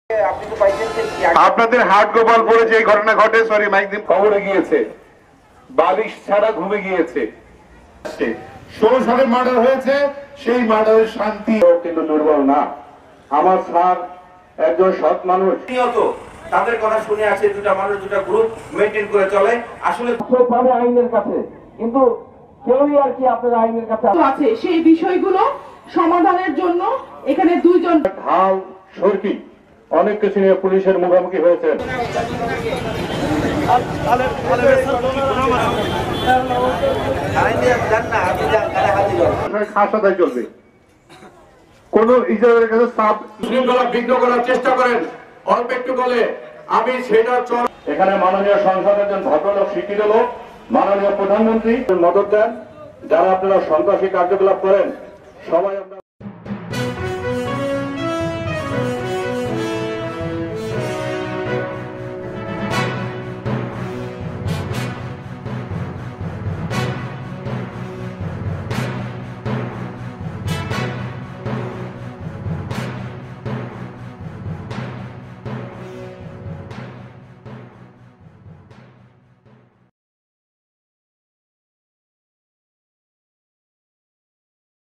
আপনাদের হাট গোপালপুরে যে ঘটনা ঘটে, সরি মাইক দিন, খবরে গিয়েছে, বালিশ ছাড়া ঘুমে গিয়েছে। 16 সালে মার্ডার হয়েছে, সেই মার্ডারের শান্তি কিন্তু দুর্বল না। আমার স্যার একজন সৎ মানুষ, তাদের কথা শুনে আসে, দুটা মানুষ দুটা গ্রুপ মেনটেন করে চলে। আসলে পাবে আইনের কাছে, কিন্তু কেউই আর কি আপনার আইনের কাছে আছে। সেই বিষয়গুলো সমাধানের জন্য এখানে দুইজন ঢাল সরকি অনেক কিছু নিয়ে পুলিশের মুখোমুখি হয়েছে। খাস আদায় চলবে, কোন ইজারার কাছে শৃঙ্খলা বিঘ্ন করার চেষ্টা করেন অল্প একটু বলে আমি সেটা এখানে মাননীয় সংসদের একজন ভদ্রলোক, শিক্ষিত লোক, মাননীয় প্রধানমন্ত্রী মদত দেন। যারা আপনারা সন্ত্রাসী কার্যকলাপ করেন সবাই